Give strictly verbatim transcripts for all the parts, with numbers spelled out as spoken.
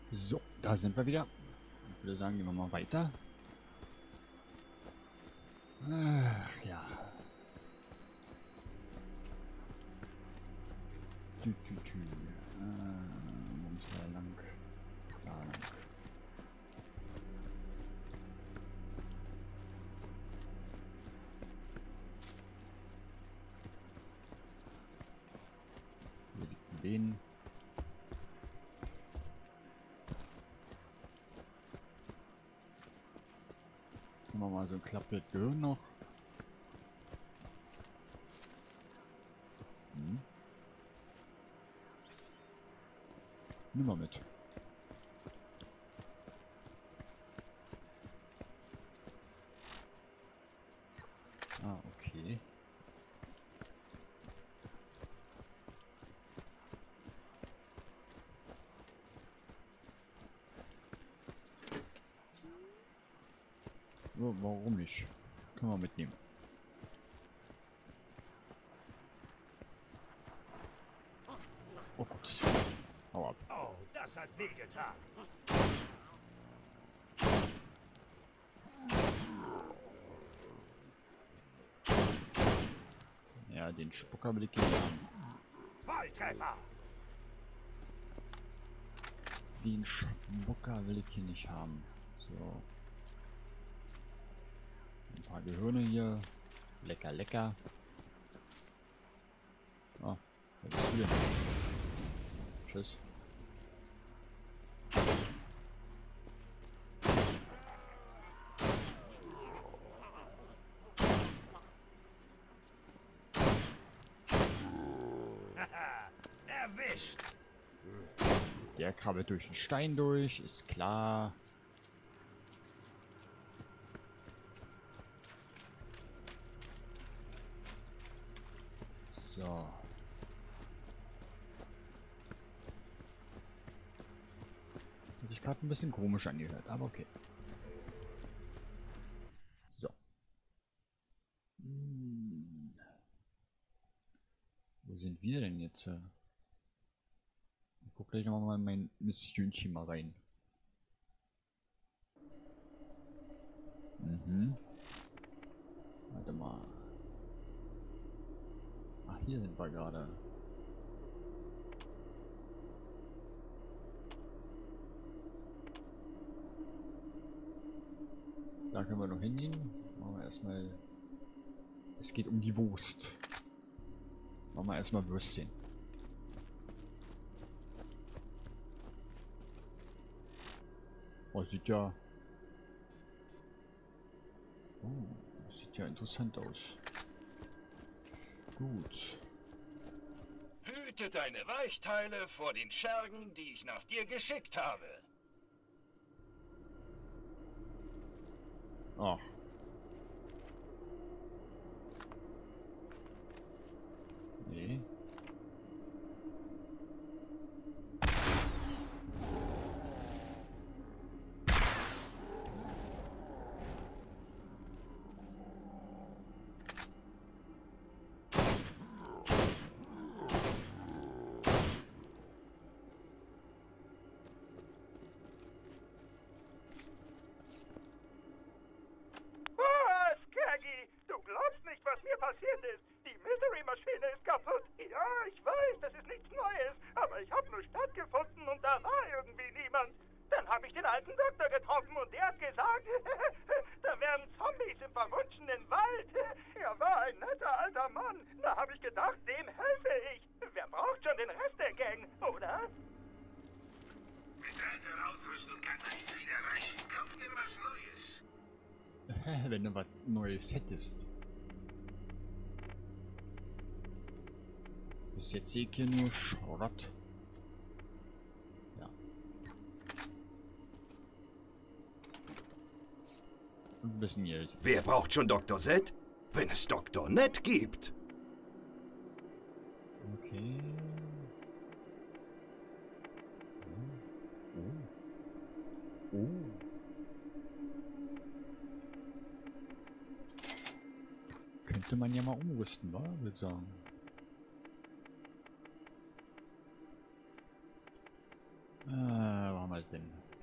So, da sind wir wieder. Ich würde sagen, gehen wir mal weiter. Ach ja. Tü, tü, tü. Äh, wo müssen wir lang? Da lang. Hier liegt ein Lehn. Machen wir mal so ein Klappbild Gehirn noch. Hm. Nimm mal mit. Ah, okay. Oh, warum nicht? Können wir mitnehmen. Oh Gott. Hau ab. Oh, das hat wehgetan. Ja, den Spucker will ich nicht haben. Volltreffer. Den Spucker will ich hier nicht haben. So. Ein paar Gehirne hier. Lecker, lecker. Ah, wer bist du denn? Tschüss. Erwischt. Der krabbelt durch den Stein durch, ist klar. So. Hat sich gerade ein bisschen komisch angehört, aber okay. So. Hm. Wo sind wir denn jetzt? Ich guck gleich nochmal in mein Missionchen mal rein. Mhm. Warte mal. Ach, hier sind wir gerade. Da können wir noch hingehen. Machen wir erstmal. Es geht um die Wurst. Machen wir erstmal Würstchen. Oh, sieht ja. Oh, sieht ja interessant aus. Gut. Hüte deine Weichteile vor den Schergen, die ich nach dir geschickt habe. Ach. Nee. Was, Kagi? Du glaubst nicht, was mir passiert ist. Die Misery-Maschine ist kaputt. Ja, ich weiß, das ist nichts Neues. Aber ich habe nur stattgefunden und da war irgendwie niemand. Dann habe ich den alten Doktor getroffen und der hat gesagt, da wären Zombies im verwunschenen Wald. Er war ein netter alter Mann. Da habe ich gedacht, dem helfe ich. Wer braucht schon den Rest der Gang, oder? Mit alter Ausrüstung kann nichts wieder reichen. Kauf dir was Neues. Wenn du was Neues hättest. Bis jetzt sehe ich hier nur Schrott. Ja. Und ein bisschen Geld. Wer braucht schon Doktor Z? Wenn es Doktor Ned gibt. Okay. Oh. Oh. Könnte man ja mal umrüsten, wa? Würde ich sagen. Äh, wo haben wir denn?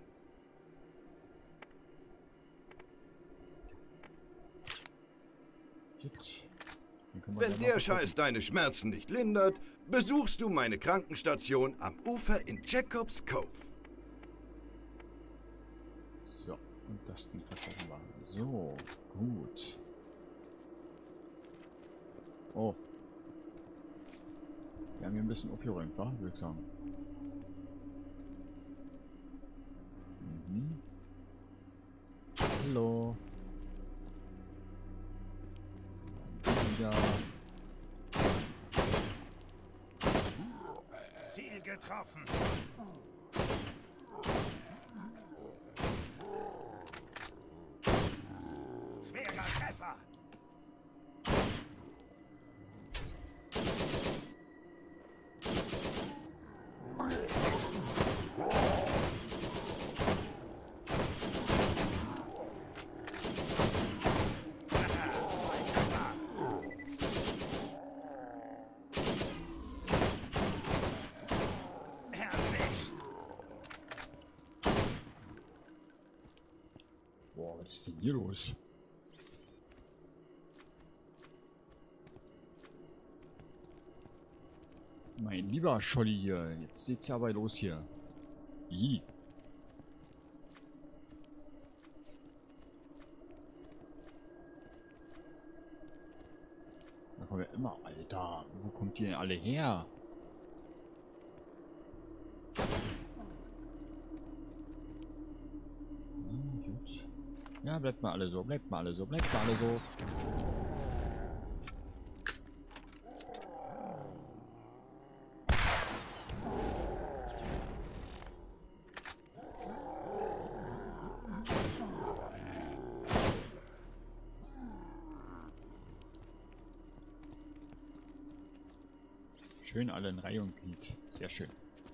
Gut. Dann können wir Wenn gleich mal der gucken. Scheiß deine Schmerzen nicht lindert, besuchst du meine Krankenstation am Ufer in Jacobs Cove. So, und das Ding verkaufen wir. So, gut. Oh. Wir haben hier ein bisschen aufgeräumt, wa? Würde ich sagen. Mhm. Hallo. Wieder. Ziel getroffen. Schwerer Treffer. Boah, was ist denn hier los? Mein lieber Scholli hier, jetzt geht's ja aber los hier. Ih. Da kommen wir immer, Alter. Wo kommt ihr denn alle her? Hm, gut. Ja, bleibt mal alle so, bleibt mal alle so, bleibt mal alle so. Schön alle in Reihe und Glied. Sehr schön.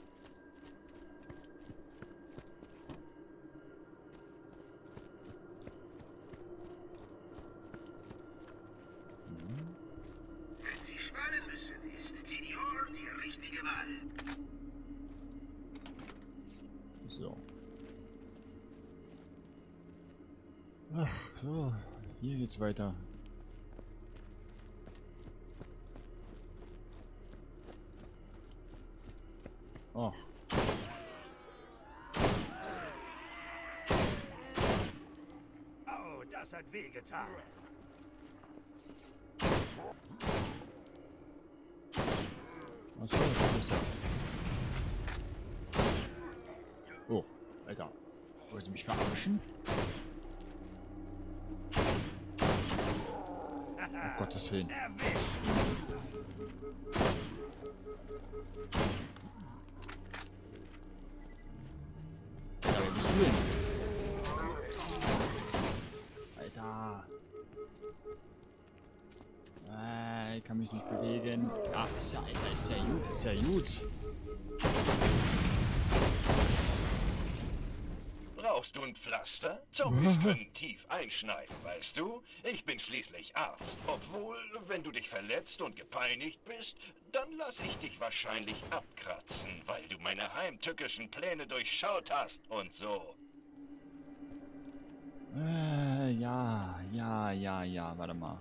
Wenn Sie sparen müssen, ist Tidior die richtige Wahl. So. Ach, so. Hier geht's weiter. Ach. Oh, das hat wehgetan. Was soll das sein? Oh, Alter. Wollt ihr mich verarschen? Um Gottes Willen. Erwischt. Ja, wo bist du denn? Alter. Äh, ich kann mich nicht bewegen. Ja, ist ja, Alter, ist ja gut, ist ja gut. Brauchst du ein Pflaster? Zombies können tief einschneiden, weißt du? Ich bin schließlich Arzt. Obwohl, wenn du dich verletzt und gepeinigt bist, dann lass ich dich wahrscheinlich abkratzen, weil du meine heimtückischen Pläne durchschaut hast und so. Äh, ja, ja, ja, ja, warte mal.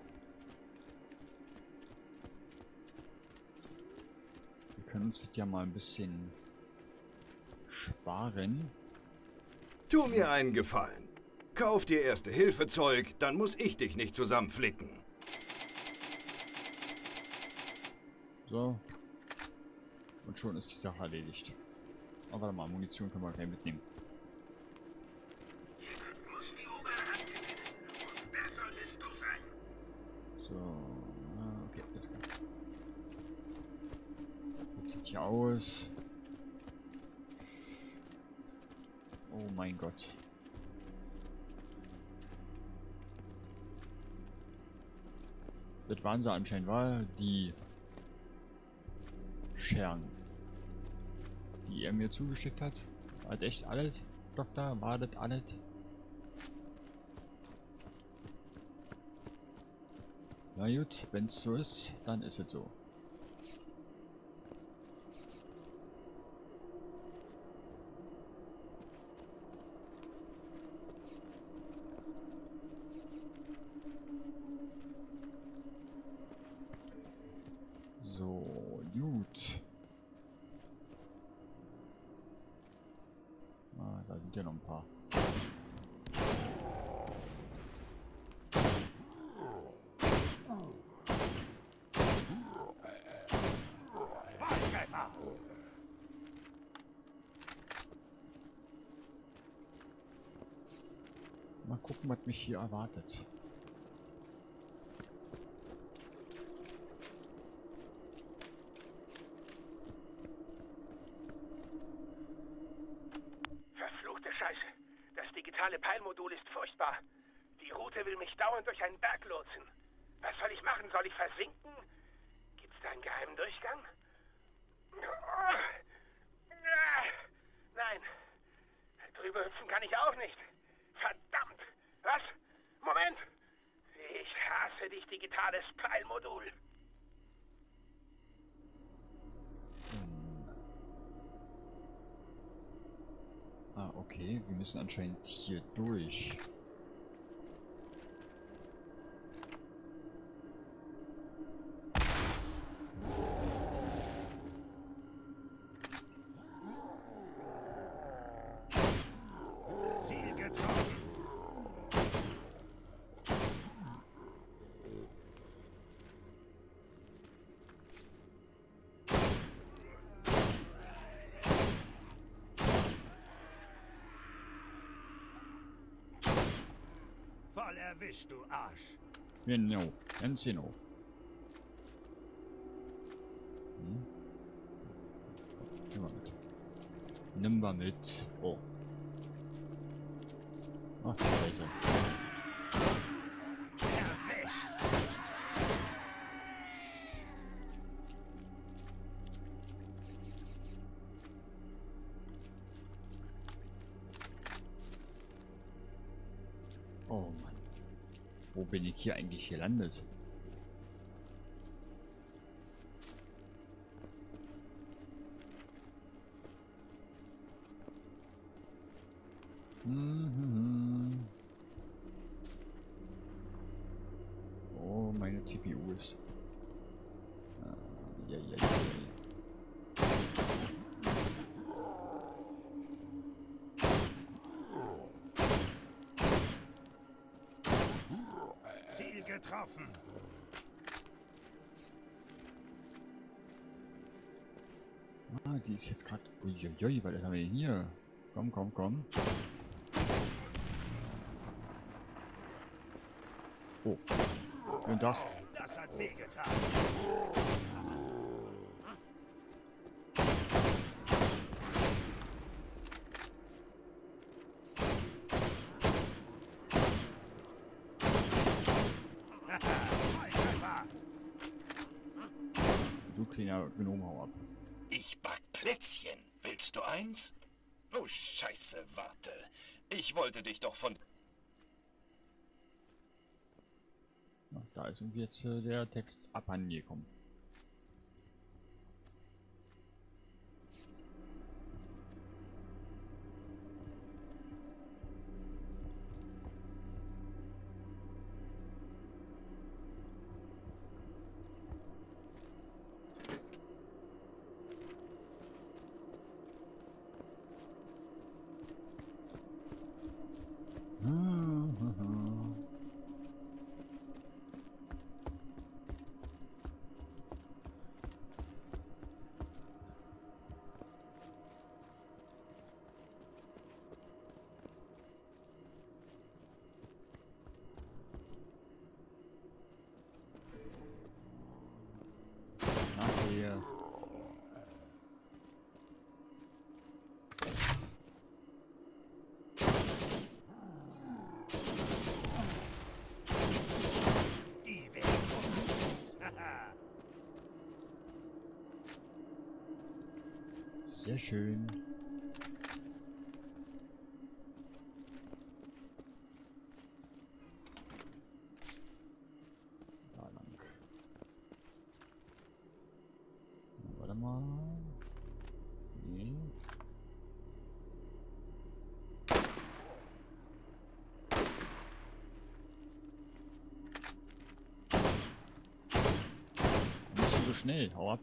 Wir können uns das ja mal ein bisschen sparen. Tu mir einen Gefallen. Kauf dir Erste-Hilfe-Zeug, dann muss ich dich nicht zusammenflicken. So. Und schon ist die Sache erledigt. Aber warte mal, Munition können wir gleich mitnehmen. Jemand muss die Oberhand gewinnen. Und wer solltest du sein? So. Ah, okay, alles klar. Jetzt sieht hier aus. Oh mein Gott. Das waren sie anscheinend, war die Schergen, die er mir zugeschickt hat. War das echt alles, Doktor? War das alles? Na gut, wenn es so ist, dann ist es so. Da sind ja noch ein paar. Mal gucken, was mich hier erwartet. Verfluchte Scheiße. Das digitale Peilmodul ist furchtbar. Die Route will mich dauernd durch einen Berg lotsen. Was soll ich machen? Soll ich versinken? Gibt's da einen geheimen Durchgang? Nein. Drüber hüpfen kann ich auch nicht. Verdammt! Was? Moment! Ich hasse dich, digitales Peilmodul. Hm. Ah, okay. Wir müssen anscheinend hier durch. Ziel getroffen. Voll erwischt, du Arsch. Genau, ganz genau. Hm. Nimm mal mit. Nimm mal mit. Oh. Ach, Scheiße. Erwischt. Oh Mann. Wo bin ich hier eigentlich gelandet? Mhm. Oh, meine C P U ist. Ah, ja, ja, ja. Ziel getroffen. Ah, die ist jetzt gerade. Uiuiui, was haben wir denn hier? Komm, komm, komm. Oh. Und das. Das hat wehgetan. Du kleiner Gnome, hau ab. Ich back Plätzchen. Willst du eins? Oh, Scheiße, warte. Ich wollte dich doch von... Na, da ist irgendwie jetzt äh, der Text abhanden gekommen. Nachher. Die werden umgebracht. Sehr schön. Da lang. Na, warte mal. Nee. Nicht so schnell, hau ab.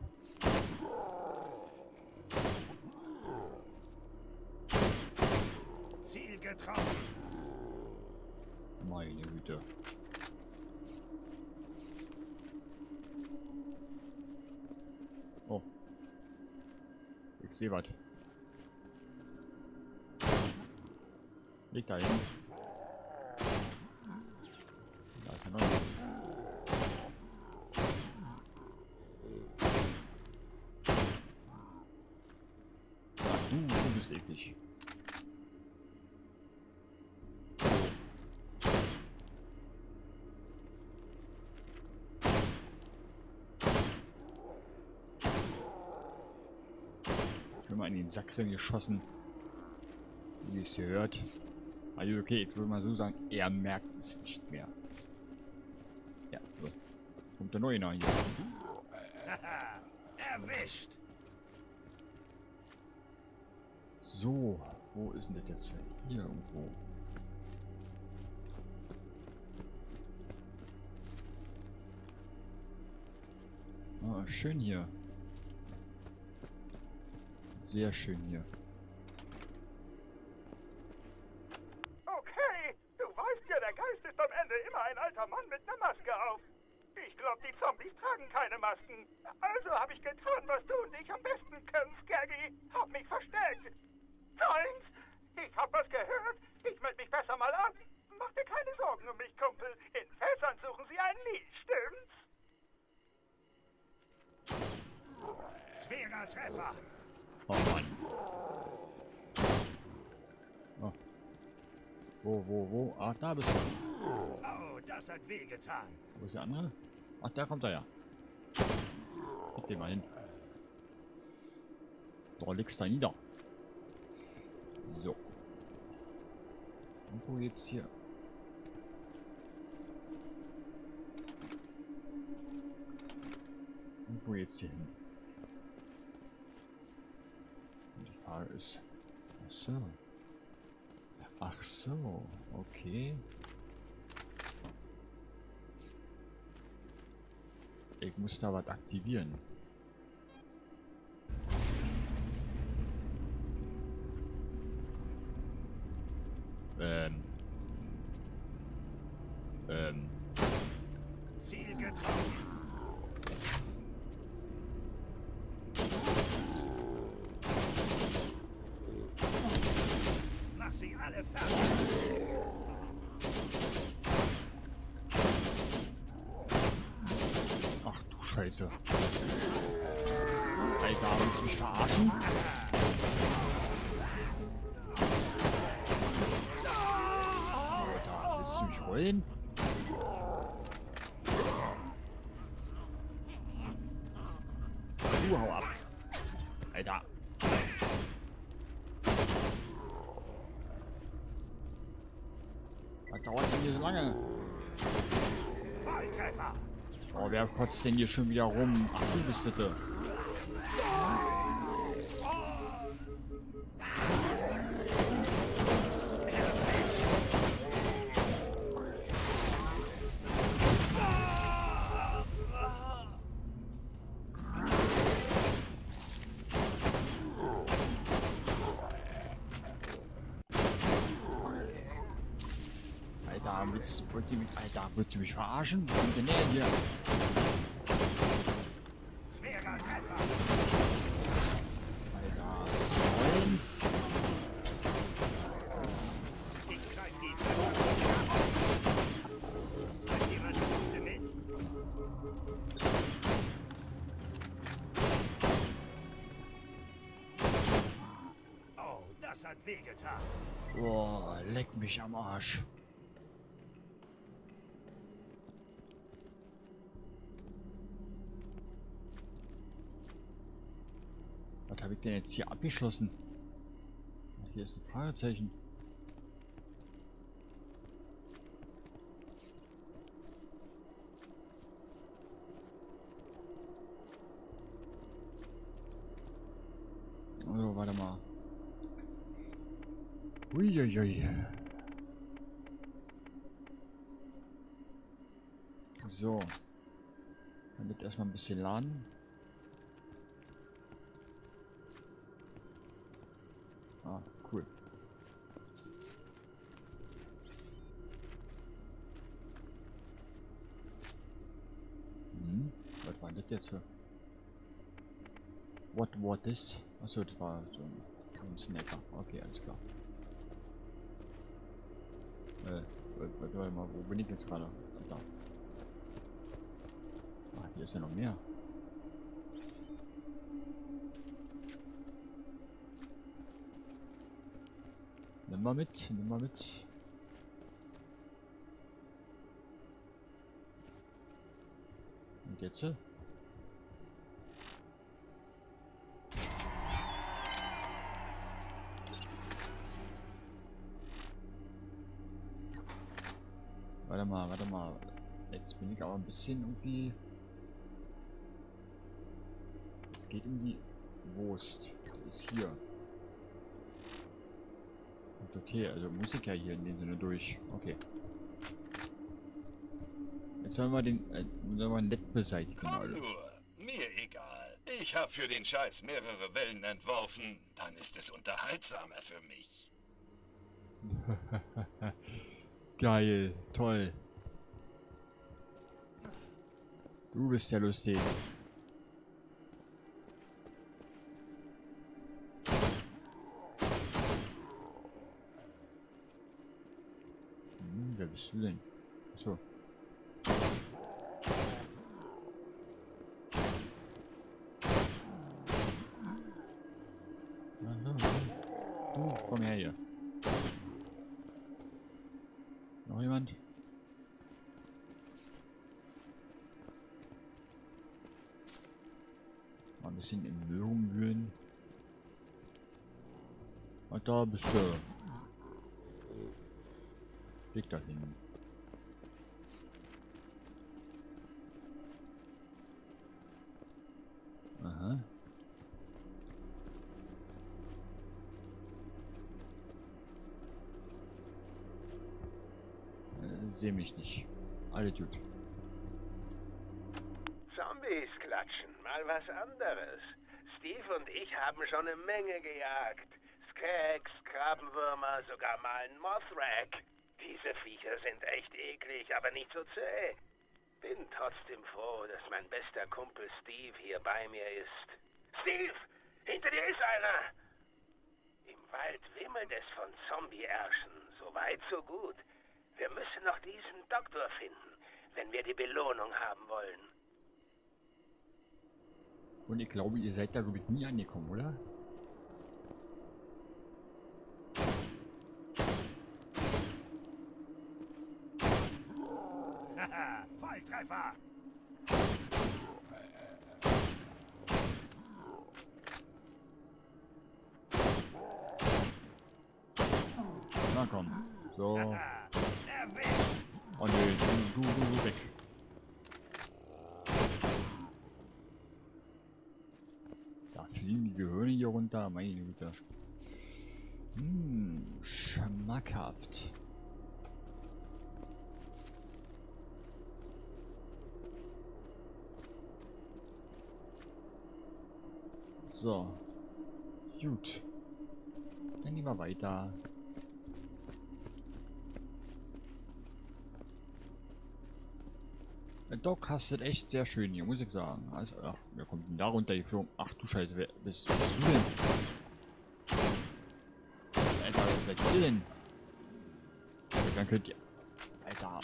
getroffen. Meine Güte. Oh. Ich sehe was. Leg da hin. Da ist er noch. Ach, du, du bist eklig. In den Sack geschossen, wie es hier hört. Also okay, ich würde mal so sagen, er merkt es nicht mehr. Ja, so. Kommt der neue noch hier. Erwischt. So, wo ist denn das jetzt? Hier irgendwo. Ah, schön hier. Sehr schön hier. Okay, du weißt ja, der Geist ist am Ende immer ein alter Mann mit einer Maske auf. Ich glaube, die Zombies tragen keine Masken. Also habe ich getan, was du und ich am besten können, Skaggy. Hab mich versteckt. Nein, ich hab was gehört. Ich melde mich besser mal an. Mach dir keine Sorgen um mich, Kumpel. In Fässern suchen sie einen nie, stimmt's? Schwerer Treffer. Oh Mann. Oh. Wo, wo, wo? Ach, da bist du. Oh, das hat wehgetan. Wo ist der andere? Ach, da kommt er ja. Guck den mal hin. Da legst du da nieder. So. Und wo jetzt hier? Und wo jetzt hier hin? Die Frage ist. Ach so. Ach so. Okay. Ich muss da was aktivieren. Ähm. Ähm. Ziel getroffen. Mach sie alle fertig. Ach du Scheiße. Alter, willst du mich verarschen? Alter, willst du mich rollen? Du hau ab. Alter. Was dauert denn hier so lange? Volltreffer. Oh, wer kotzt denn hier schon wieder rum? Ach, du bist das. Alter, willst, wollt ihr mich, Alter, willst du mich verarschen? Was kommt denn der hier? Schwerer Treffer. Alter, willst du rollen? Ich greif die Treffer. Hat jemand Punkte mit? Oh, das hat wehgetan. Boah, leck mich am Arsch. Was habe ich denn jetzt hier abgeschlossen? Hier ist ein Fragezeichen. Also, warte mal. Uiuiui. So. Dann wird erstmal ein bisschen laden. Ah, cool. das jetzt so? What what is? Achso, das war so ein, ein Snacker. Okay, alles klar. Äh, warte, warte mal, wo bin ich jetzt gerade? Da. Ah, hier ist ja noch mehr. Nimm mal mit, nimm mal mit. Und jetzt? Warte mal, warte mal. Jetzt bin ich aber ein bisschen irgendwie... Es geht um die Wurst. Die ist hier. Und okay, also muss ich ja hier in dem Sinne durch. Okay. Jetzt sollen wir den... Äh, sollen wir den Let beseitigen, Komm Alter. nur, mir egal. Ich habe für den Scheiß mehrere Wellen entworfen. Dann ist es unterhaltsamer für mich. Geil, toll. Du bist ja lustig. Hm, wer bist du denn? So. Du, komm her hier. Noch jemand? Mal ein bisschen im Müll rumwühlen. Und da bist du. Leg da hin. Aha. Sehe mich nicht. Alle gut. Zombies klatschen, mal was anderes. Steve und ich haben schon eine Menge gejagt. Skags, Krabbenwürmer, sogar mal ein Mothrack. Diese Viecher sind echt eklig, aber nicht so zäh. Bin trotzdem froh, dass mein bester Kumpel Steve hier bei mir ist. Steve! Hinter dir ist einer! Im Wald wimmelt es von Zombie-Ärschen. So weit, so gut. Wir müssen noch diesen Doktor finden, wenn wir die Belohnung haben wollen. Und ich glaube, ihr seid da, glaube ich, nie angekommen, oder? Haha, Volltreffer! Na komm. So. Haha, erwischt! Oh ne, du, du, du, weg. Da fliegen die Gehirne hier runter, meine Güte. Hm, schmackhaft. So. Gut. Dann gehen wir weiter. Der Doc hast das echt sehr schön hier, muss ich sagen. Also, ach, wer kommt denn da runter geflogen? Ach du Scheiße, wer bist, wer bist du denn? Alter, wer seid ihr denn? Also, dann könnt ihr... Alter.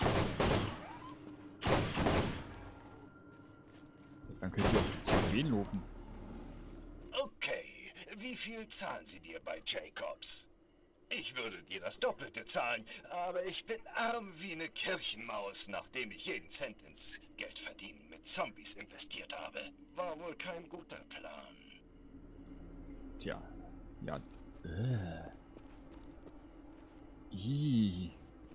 Dann könnt ihr auch zu wen loben. Okay, wie viel zahlen sie dir bei Jacobs? Ich würde dir das Doppelte zahlen, aber ich bin arm wie eine Kirchenmaus, nachdem ich jeden Cent ins Geldverdienen mit Zombies investiert habe. War wohl kein guter Plan. Tja, ja. Äh. Ih.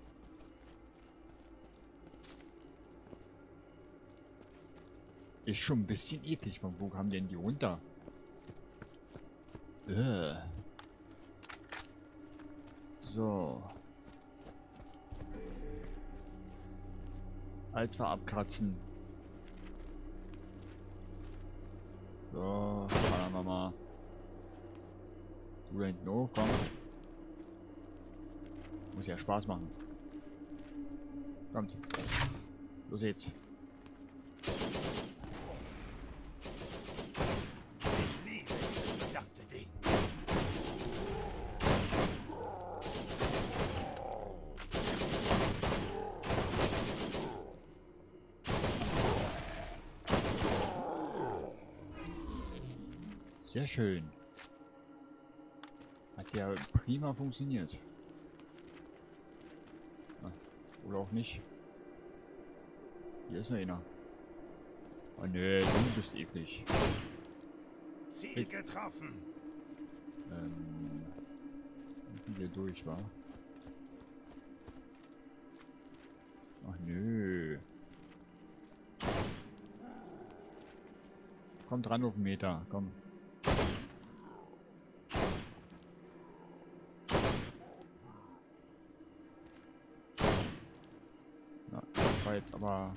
Ist schon ein bisschen eklig. Von wo kamen denn die runter? Äh. So. Als wir abkratzen. So, fahren wir mal. Du da hinten hoch, komm. Muss ja Spaß machen. Kommt. Los jetzt. Sehr schön. Hat ja prima funktioniert. Ah, oder auch nicht. Hier ist noch einer. Oh ne, du bist eklig. Ziel getroffen. Ähm, hier durch war. Ach nö. Komm dran auf den Meter, komm. Ja, das war jetzt aber...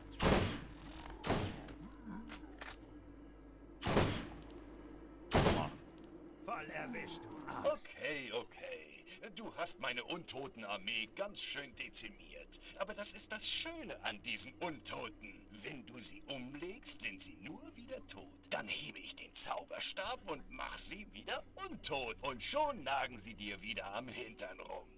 Voll erwischt, du Arsch. Okay, okay. Du hast meine Untotenarmee ganz schön dezimiert. Aber das ist das Schöne an diesen Untoten. Wenn du sie umlegst, sind sie nur wieder tot. Dann hebe ich den Zauberstab und mach sie wieder untot. Und schon nagen sie dir wieder am Hintern rum.